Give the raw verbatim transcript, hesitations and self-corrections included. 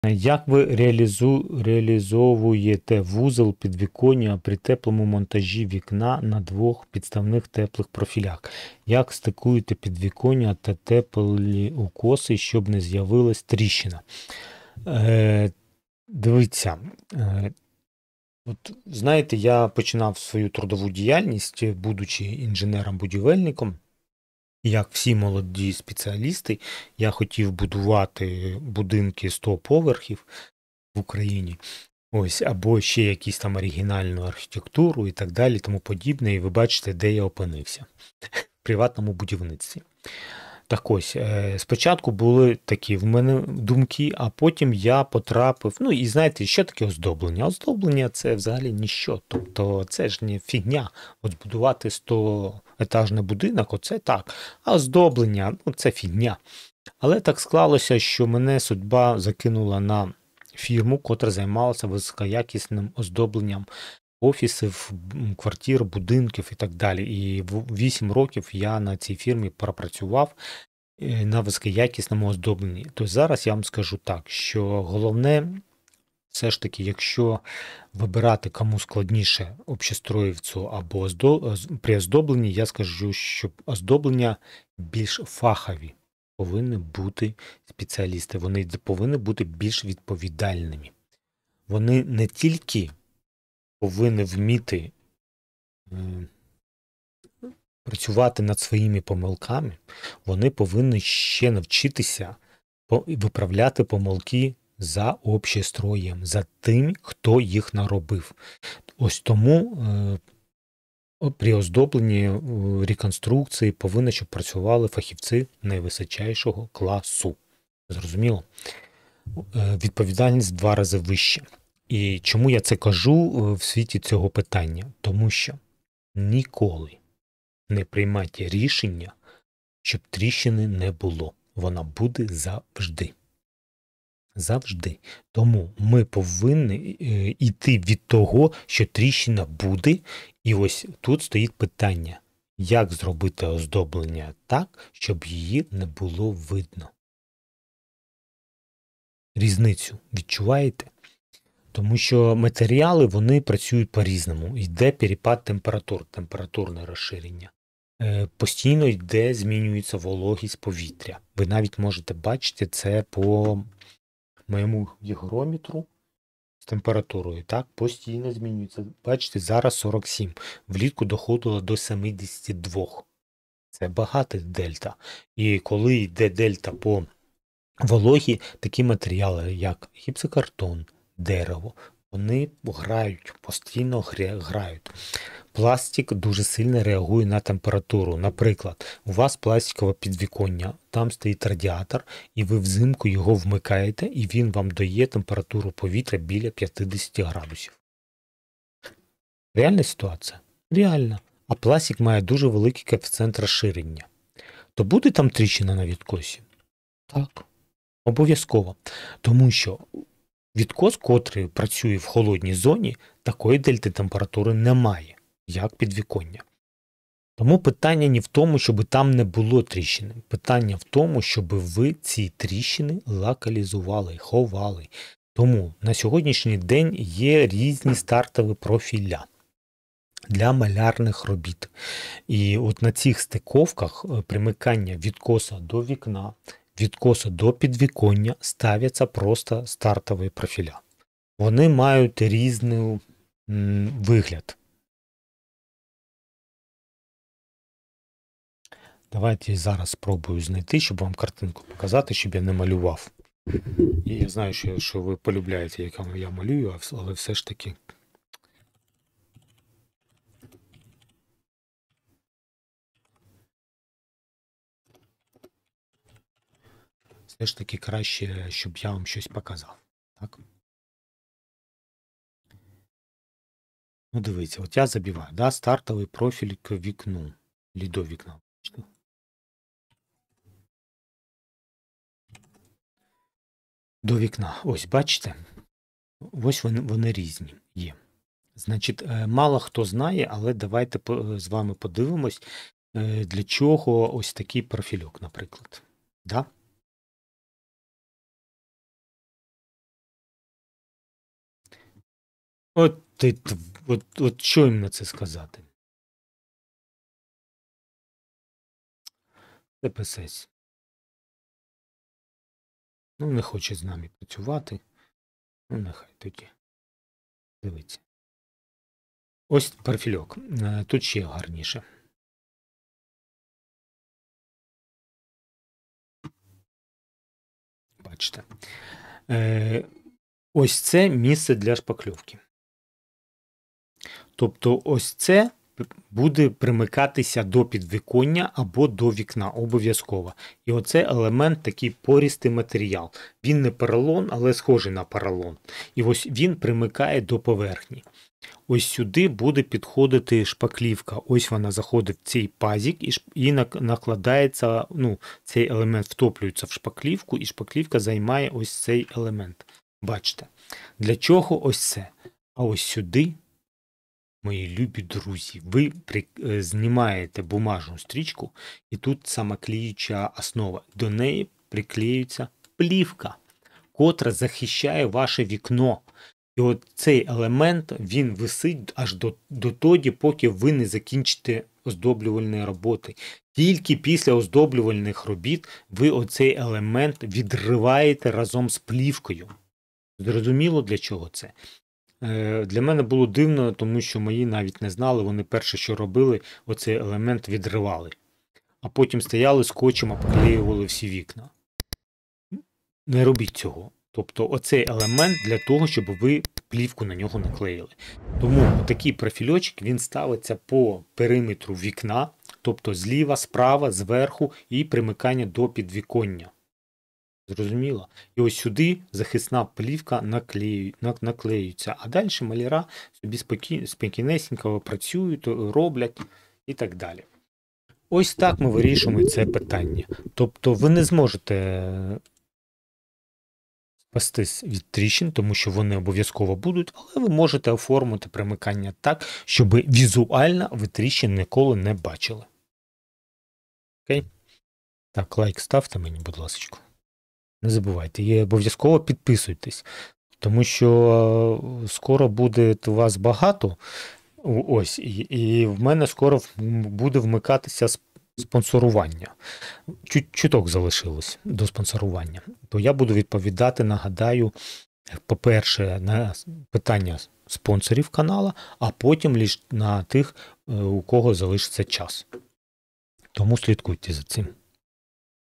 Як ви реалізу... реалізовуєте вузол підвіконня при теплому монтажі вікна на двох підставних теплих профілях? Як стикуєте підвіконня та теплі укоси, щоб не з'явилась тріщина? Е, дивіться, е, от знаєте, я починав свою трудову діяльність, будучи інженером-будівельником. Як всі молоді спеціалісти, я хотів будувати будинки сто поверхів в Україні, ось, або ще якісь там оригінальну архітектуру і так далі, тому подібне. І ви бачите, де я опинився в приватному будівництві. Так ось, е, спочатку були такі в мене думки, а потім я потрапив. Ну і знаєте, що таке оздоблення? Оздоблення це взагалі ніщо. Тобто це ж не фігня. От збудувати сто-етажний будинок, оце так. А оздоблення, ну це фігня. Але так склалося, що мене судьба закинула на фірму, котра займалася високоякісним оздобленням офісів, м, квартир, будинків і так далі. І в- вісім років я на цій фірмі пропрацював е, на високоякісному оздобленні. То зараз я вам скажу так, що головне, все ж таки, якщо вибирати кому складніше общестроївцю або оздо... оз- при оздобленні, я скажу, що оздоблення більш фахові повинні бути спеціалісти, вони повинні бути більш відповідальними. Вони не тільки повинні вміти е, працювати над своїми помилками, вони повинні ще навчитися по- виправляти помилки за общестроєм, за тим, хто їх наробив. Ось тому е, о- при оздобленні е, реконструкції повинні, щоб працювали фахівці найвисочайшого класу. Зрозуміло? Е, Відповідальність в два рази вища. І чому я це кажу е, в світі цього питання? Тому що ніколи не приймайте рішення, щоб тріщини не було. Вона буде завжди. Завжди. Тому ми повинні е, йти від того, що тріщина буде. І ось тут стоїть питання, як зробити оздоблення так, щоб її не було видно. Різницю відчуваєте? Тому що матеріали, вони працюють по-різному. Йде перепад температур, температурне розширення. Е, Постійно йде, змінюється вологість повітря. Ви навіть можете бачити це по моєму гігрометру з температурою. Так, постійно змінюється. Бачите, зараз сорок сім. Влітку доходило до сімдесят два. Це багато дельта. І коли йде дельта по вологі, такі матеріали, як гіпсокартон, дерево, вони грають, постійно гря- грають. Пластик дуже сильно реагує на температуру. Наприклад, у вас пластикове підвіконня, там стоїть радіатор, і ви взимку його вмикаєте, і він вам дає температуру повітря біля п'ятдесят градусів. Реальна ситуація? Реальна. А пластик має дуже великий коефіцієнт розширення. То буде там тріщина на відкосі? Так. Обов'язково. Тому що відкос, котрий працює в холодній зоні, такої дельти температури немає, як підвіконня. Тому питання не в тому, щоб там не було тріщини. Питання в тому, щоб ви ці тріщини локалізували, ховали. Тому на сьогоднішній день є різні стартові профіля для малярних робіт. І от на цих стиковках е, примикання відкоса до вікна, відкоса до підвіконня ставляться просто стартові профіля. Вони мають різний м, вигляд. Давайте я зараз спробую знайти, щоб вам картинку показати, щоб я не малював. І я знаю, що, що ви полюбляєте, як я малюю, а вс- але все ж таки. Все ж таки краще, щоб я вам щось показав. Так? Ну, дивіться, от я забиваю, да, стартовий профіль к вікну. Лі до вікна. Бачите? До вікна. Ось, бачите? Ось вони, вони різні є. Значить, е, мало хто знає, але давайте по- з вами подивимось, е, для чого ось такий профільок, наприклад. Да? От ти, тв- от, от що їм на це сказати? Це писець. Ну, не хоче з нами працювати. Ну, нехай тоді. Дивіться. Ось профільок. Е, Тут ще гарніше. Бачите. Е, Ось це місце для шпакльовки. Тобто ось це буде примикатися до підвіконня або до вікна обов'язково. І оце елемент такий пористий матеріал. Він не поролон, але схожий на поролон. І ось він примикає до поверхні. Ось сюди буде підходити шпаклівка. Ось вона заходить в цей пазик і, і накладається, ну, цей елемент втоплюється в шпаклівку, і шпаклівка займає ось цей елемент. Бачите, для чого ось це? А ось сюди, мої любі друзі, ви при, е, знімаєте бумажну стрічку, і тут самоклеюча основа. До неї приклеюється плівка, котра захищає ваше вікно. І от цей елемент, він висить аж до, до тоді, поки ви не закінчите оздоблювальні роботи. Тільки після оздоблювальних робіт ви оцей елемент відриваєте разом з плівкою. Зрозуміло, для чого це? Е, Для мене було дивно, тому що мої навіть не знали, вони перше, що робили, оцей елемент відривали. А потім стояли скотчем, обклеювали всі вікна. Не робіть цього. Тобто оцей елемент для того, щоб ви плівку на нього наклеїли. Тому такий профільочок, він ставиться по периметру вікна, тобто зліва, справа, зверху і примикання до підвіконня. Зрозуміло? І ось сюди захисна плівка наклею, наклеюється, а далі маляра собі спокій, спокійнесенько працюють, роблять і так далі. Ось так ми вирішуємо це питання. Тобто ви не зможете спастись від тріщин, тому що вони обов'язково будуть, але ви можете оформити примикання так, щоб візуально ви тріщин ніколи не бачили. Окей? Так, лайк ставте мені, будь ласка. Не забувайте, і обов'язково підписуйтесь, тому що скоро буде у вас багато, ось, і, і в мене скоро буде вмикатися спонсорування. Чуть, чуток залишилось до спонсорування. То я буду відповідати, нагадаю, по-перше, на питання спонсорів канала, а потім лише на тих, у кого залишиться час. Тому слідкуйте за цим.